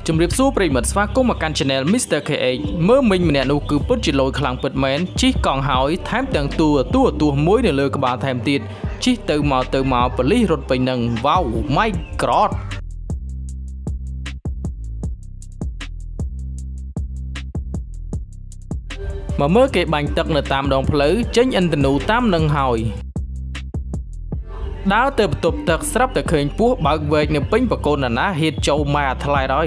ជំរាបសួរប្រិយមិត្តស្វាគមន៍មកកាន់ Channel Mr. KH មើលមិញម្នាក់នោះគឺពិតជាលយខ្លាំងពិតមែនជិះកង់ហើយថែមទាំងតួមួយនៅលើក្បាលថែមទៀតជិះទៅមកប៉ូលីសរត់ពេញនឹង Wow my god មកមើលគេបាញ់ទឹកនៅតាមដងផ្លូវចេញឥន្ទនូតាមនឹងហើយដើរទៅបន្ទប់ទឹកស្រាប់តែឃើញពស់បើកវែកនៅពេញបកូនណាហ៊ានចូលមកអាថ្លៃហើយ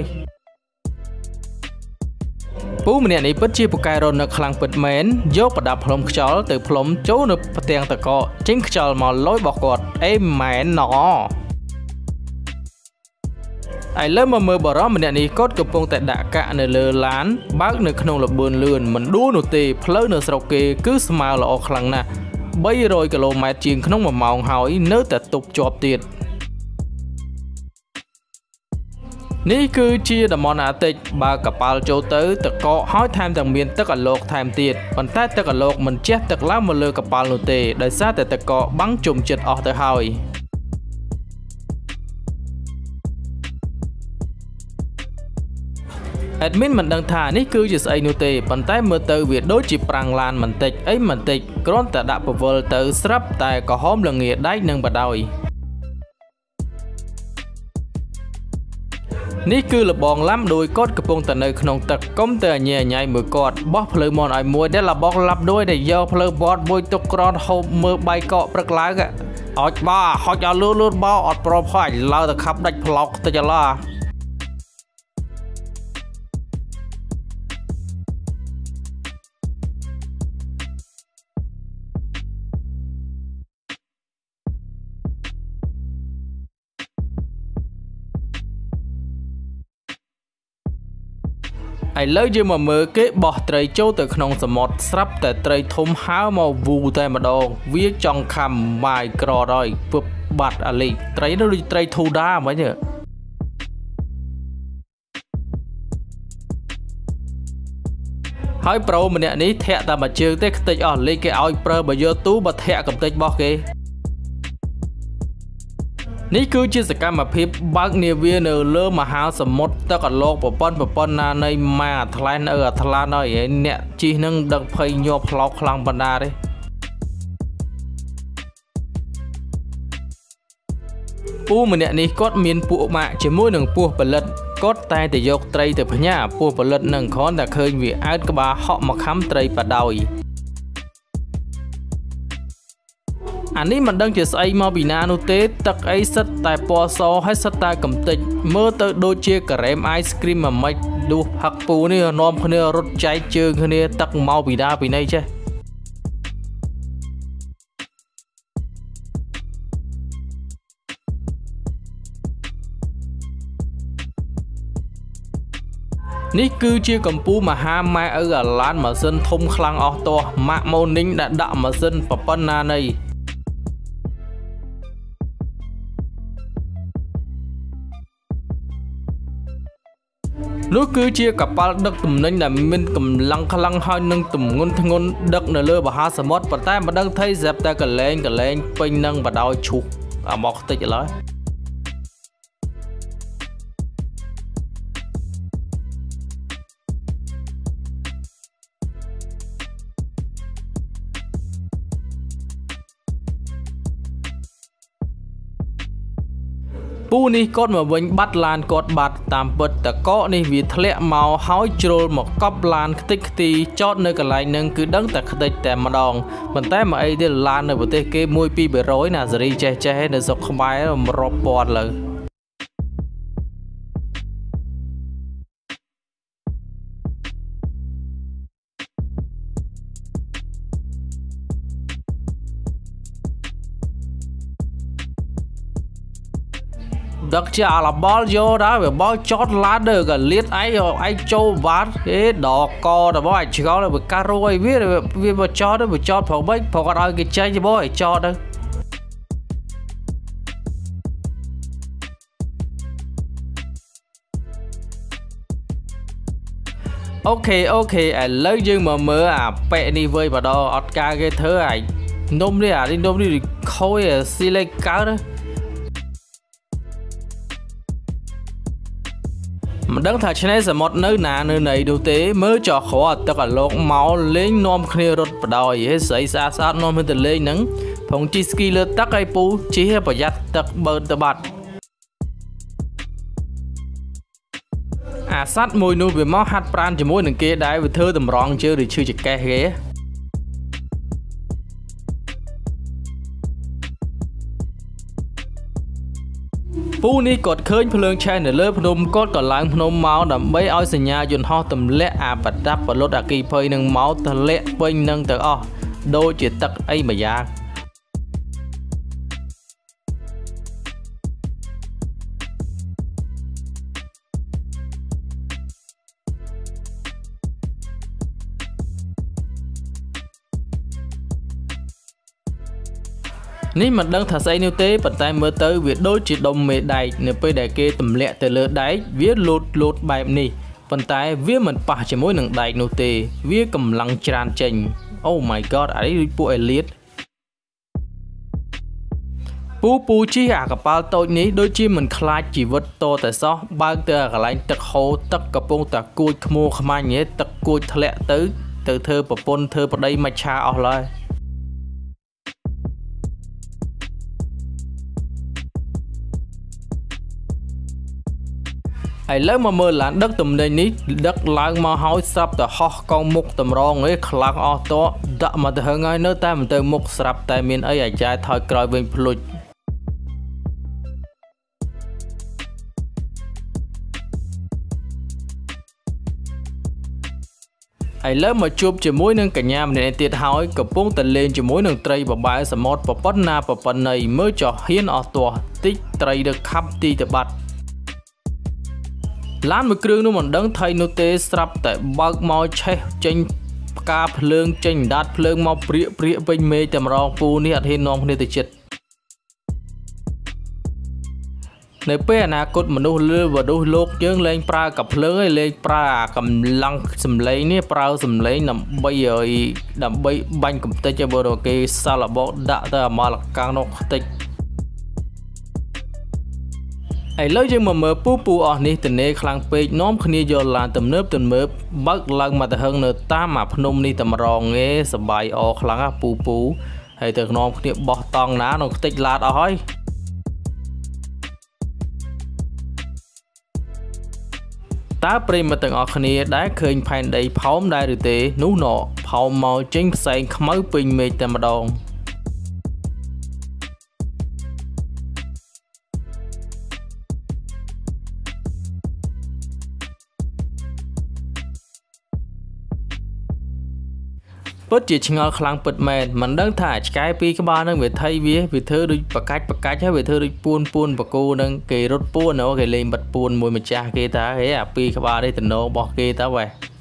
ពូម្នាក់នេះពិតជាពូកែរនឹកខ្លាំងពិតមែនយកប្រដាប់ផ្លុំខ្យល់ទៅផ្លុំចូលនៅផ្ទាំងតកចេញខ្យល់មកលយរបស់គាត់អេមែនណ៎ឥឡូវមកមើលបរិមម្នាក់នេះគាត់កំពុងតែដាក់កាក់នៅលើឡានបើកនៅក្នុងលបឿនលឿនមិនដួលនោះទេផ្លូវនៅស្រុកគេគឺស្មើល្អខ្លាំងណាស់300 គីឡូម៉ែត្រជាងក្នុង1ម៉ោងហើយនៅតែទប់ជាប់ទៀតនេះគឺជាតំបន់អាតិចបើកប៉ាល់ចូលទៅតកកហើយថែមទាំងមានទឹកអាឡូកថែមទៀតប៉ុន្តែទឹកអាឡូកមិនជះទឹកឡើងមកលើកប៉ាល់នោះទេដោយសារតែតកកបាំងជុំចិត្តអស់ទៅហើយadmin មិនដឹងថានេះគឺជាស្អីនោះទេប៉ុន្តែមើលទៅវាដូចជាប្រាំងឡានបន្តិចគ្រាន់តែដាក់ពវល់ទៅស្រាប់តែក្រហមលងាដែកនឹងបដ ாய் នេះគឺលបងឡាំដោយគាត់កំពុងតែនៅក្នុងទឹកកុំតែញ៉ៃញ៉ៃមួយគាត់បោះផ្លូវមនឲ្យមួយដែលលបងឡាប់ដោយដែលយកផ្លូវបត់មួយទុកក្រនហូបមើលបាយកកព្រឹកឡើងអោចបាហុចឲ្យលឿនបោអត់ប្រផាច់ឡើងទៅខាប់ដាច់ផ្លោកតិចឡាឥឡូវយើងមកមើលគេបោះត្រីចូលទៅក្នុងសមុទ្រស្រាប់តែត្រីធំហើមកវូតែម្ដងវាចង់ខំម៉ាយក្រដល់ពឹបបាត់អាលីត្រីនោះដូចត្រីធូដាហ្មងហើយប្រូម្នាក់នេះធាក់តែមួយជើងទេខ្ទេចអស់លេខគេឲ្យប្រើបើយកទូបើធាក់កំទេចរបស់គេនេះគឺជាសកម្មភាពបើកនាវានៅលើមហាសមុទ្រទឹកអាឡូកប្រព័ន្ធណានៃម៉ាអាថ្លែនអាថ្លានហើយអ្នកជិះនឹងដឹកភ័យញាប់ផ្លោកខ្លាំងបណ្ដាទេពូម្នាក់នេះគាត់មានពួកម៉ាក់ជាមួយនឹងពស់ផលិតគាត់តែទៅយកត្រីទៅផ្ញើពស់ផលិតនឹងគ្រាន់តែឃើញវាអើតក្បាលហក់មកខំត្រីបដ ாய்អានេះមិនដឹងជាស្អីមកពីណានោះទេទឹកអីសិតតែពណ៌សហើយសិតតែកំតិចមើលទៅដូចជាការ៉េមអាយស្គ្រីមមួយម៉េចដួសផឹកពូនេះនាំគ្នារត់ចែកជើងគ្នាទឹកមកពីណាពីណីចេះនេះគឺជាកម្ពុជាមហាម៉ែឪអាឡានម៉ាស៊ីនធំខ្លាំងអស់ទាស់ម៉ាក់ម៉ូនីងដែលដាក់ម៉ាស៊ីនប៉ុណ្ណានៃនោះគឺជាកប៉ាល់ដឹកទំនិញដែលមានកម្លាំងខ្លាំងហើយនឹងទម្ងន់ធ្ងន់ដឹកនៅលើមហាសមុទ្រប៉ុន្តែមិនដឹងថាស្រាប់តែកលែងពេញនឹងបដោយឈូសអាមកតិចឥឡូវពូនេះគាត់មកវិញបាត់ឡានគាត់បាត់តាមពិតតកកនេះវាធ្លាក់មកហើយជ្រុលមកកប់ឡានខ្ទេចខ្ទីចតនៅកន្លែងនឹងគឺដឹងតែខ្ទេចតែម្ដងប៉ុន្តែមកអីទេឡាននៅប្រទេសគេ1-200ណាសេរីចេះនៅស្រុកខ្មែររាប់ពាន់លើដឹកជាអាឡាបលយកដែរវាបោចតឡានទៅក៏លៀតឯងចូលបាត់ដកកដល់ឯងឆ្កល់វាការុយវាបចតប្រហែលព្រោះគាត់ឲ្យគេចេញទៅឲ្យចតទៅអូខេឥឡូវយើងមកមើលអាប៉ែនេះវិញបដអត់ការគេធ្វើឯងនំនេះខូចស៊ីលេកើត Mà đấng thà trên này một nơi nà nơi này đâu thế mới cho khó tất cả lộc máu lên nom kia rốt đòi hết xảy ra sát nom hết lên nắng phòng chi ski lơ tắc ai pu chỉ hết bảo giặt tắc bờ tờ bạt sát mùi nu về máu hạt pran chỉ mùi nằng kia đái về thơ tầm rong chưa để chưa chỉ cái ghế Phu ni cột khơi phơi lương chai nở lớp nôm cột còn láng nôm máu đầm mấy oi sình nhà dồn ho tầm lẽ bật đắp và lót kỳ phơi nâng máu tờ lẽ bên nâng tờ o đôi chỉ tắc ấy mà giá Ní mặt đấng thà say nêu tế bật tay mơ tới việc đôi chỉ đồng mê đầy nếu bây đại kê tầm lẹ từ lỡ đáy viết lột bài ní bật tay viết mình bà chỉ mối nâng đầy nô tê viết cầm lăng tràn chênh Oh my god ấy bộ elite Pu chi cả bao tôi ní đôi chi mình khai chỉ vật to tại sao bao tờ cả lại tật hồ tật cặp bông tật cùi mua khmai nhé tật cùi lẹ tới từ thơ bờ pôn thơ bờ đây mà cha ở lại ai lấy mà mơ là đất tùm đây ní đất lang mà hỏi sắp từ ho con mục tùm rong ấy khlang o to đã mà từ hơn ai nơi ta mình từ mục sắp tại miền ấy ai trai thôi coi bên plug ai lấy mà chụp chỉ mối nâng cả nhà mình tiệt hỏi cặp bông tần lên chỉ mối nâng tray và bài sầm mót và bắt na và phần này mới cho hiến ở tòa tích tray được khắp ti từ bát Lan một kêu nó mình đấng thay nô tê sắp tại bác mau che tranh ca phượng tranh đát phượng mau bịa bên mê tầm rong phu ní hạt hiên non ní từ chết Nếu bé na cốt mà nô lơ và đôi lốc chương lên pra cặp phượng ấy lên pra cầm lăng sầm lấy ní pra sầm lấy nằm bây giờ nằm bây banh cầm tay cho bờ đồ kê sao là bỏ đã ta mà là càng nó tịch ai lấy cho mà mờ pu ở ní từ này khang pe nóm khnia do là tầm nớp tầm mớp bắt lần mà từ hơn nửa ta mà phnom ní tầm rong nghe sờ bài ở khang pu hay từ nóm khnia bỏ tòng ná nó tích lạt ở ta prim mà từng ở khnia đã khơi phèn đầy phóng đại được thế nú nọ phóng màu chính xanh mới pin mê tầm rong Bất chỉ ngờ khlang bật mền mình đang thả cái pi các bạn đang về thay vì thơ đi bạc cách hay về thơ đi buôn và cô đang kề rốt buôn nó kề lên bật buôn mùi mà cha kia ta cái pi các bạn đây tình nó bỏ kia ta về